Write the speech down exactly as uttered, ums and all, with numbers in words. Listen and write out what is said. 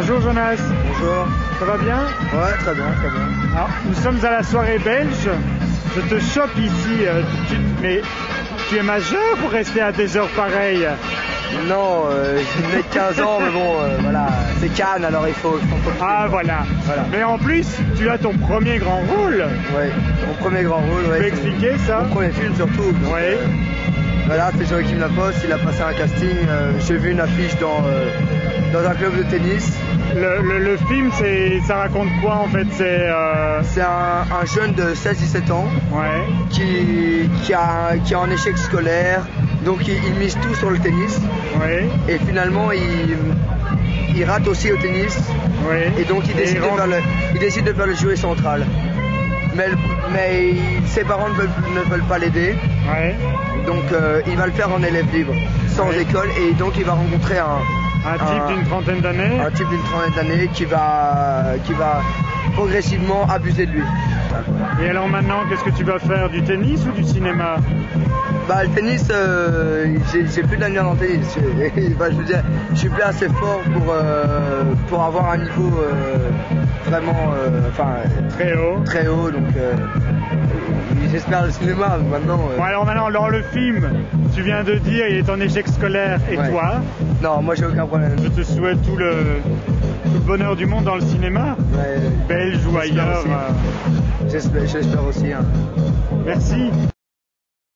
Bonjour Jonas. Bonjour. Ça va bien? Ouais, très bien, très bien. Alors, nous sommes à la soirée belge. Je te chope ici, euh, tu- mais tu es majeur pour rester à des heures pareilles? Non, euh, j'ai né quinze ans, mais bon, euh, voilà, c'est Cannes, alors il faut, il faut profiter. Ah voilà. Voilà. Mais en plus, tu as ton premier grand rôle. Ouais, mon premier grand rôle, ouais. Tu peux c'est- expliquer ça? Mon premier film surtout. donc, Ouais. euh, voilà, c'est Joachim Lafosse, il a passé un casting, euh, j'ai vu une affiche dans, euh, dans un club de tennis. Le, le- le film, c'est, ça raconte quoi en fait? C'est euh, C'est un, un jeune de seize dix-sept ans ouais. qui, qui, a, qui est en échec scolaire, donc il, il mise tout sur le tennis, Ouais. et finalement il, il rate aussi au tennis. Ouais. Et donc il décide, il de rentre- faire le, il décide de faire le jury central. Mais, le- mais il- ses parents ne veulent, ne veulent pas l'aider. Ouais. Donc euh, il va le faire en élève libre, sans Ouais. école. Et donc il va rencontrer un, Un type d'une trentaine d'années. un type d'une trentaine d'années qui va, qui va progressivement abuser de lui. Et alors maintenant, qu'est-ce que tu vas faire? Du tennis ou du cinéma? Bah, le tennis, euh, j'ai j'ai plus d'avenir dans le tennis. Je, bah, je veux dire, je suis plus assez fort pour, euh, pour avoir un niveau euh, vraiment euh, enfin, Très haut. très haut. Donc euh, j'espère le cinéma maintenant. euh. Bon alors maintenant, dans le film, tu viens de dire il est en échec scolaire. Et Ouais. toi? Non, moi j'ai aucun problème. Je te souhaite tout le, tout le bonheur du monde dans le cinéma, Ouais, belge ou j'espère ailleurs. aussi. euh. J'espère j'espère aussi. hein. Merci.